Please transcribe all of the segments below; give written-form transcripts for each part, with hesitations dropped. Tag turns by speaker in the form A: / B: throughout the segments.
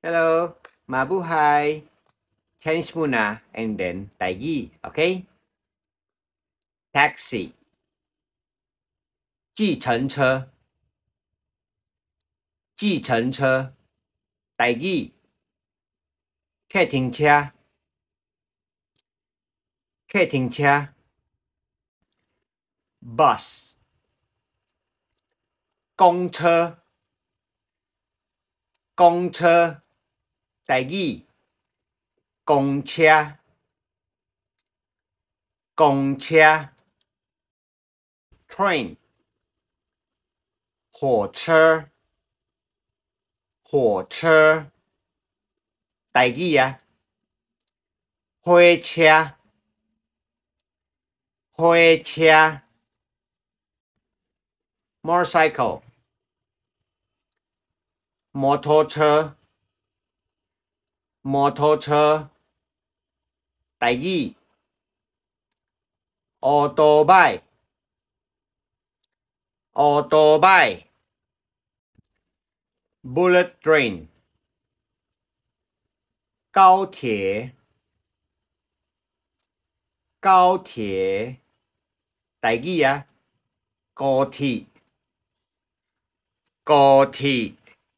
A: Hello, Mabuhay, Chinese muna, and then Taigi, okay? Taxi, 计程车，计程车，台语，客停车，客停车 ，bus， 公车，公车，台语，公车，公车 ，train， 火车，火车，台语啊，火车，火车 ，motorcycle， 摩托车，摩托车，台语，乌托邦，乌托邦 ，bullet train， 高铁，高铁，台语啊，高铁，高铁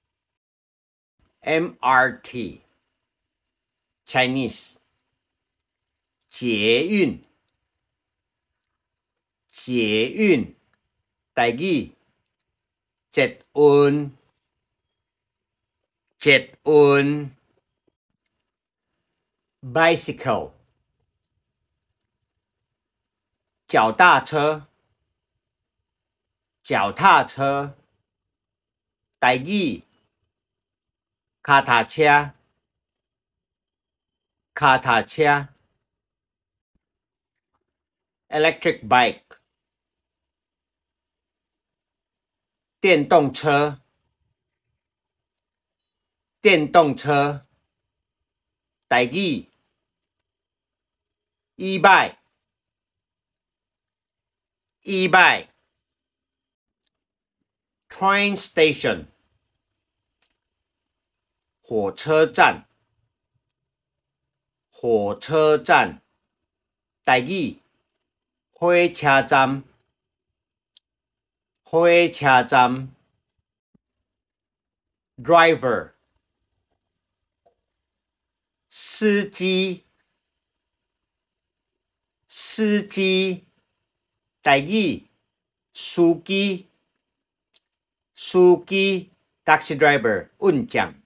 A: ，MRT， Chinese， 捷运，捷运，台语，捷运，捷运 ，bicycle， 脚踏车，脚踏车，台语，脚踏车，脚踏车 ，electric bike， 电动车，电动车，台语 ，e-bike， e-bike， train station， 火车站，火车站，台语，火车站，火车站 ，driver， 司机，司机，台语，司机，司机 ，taxi driver， 运将。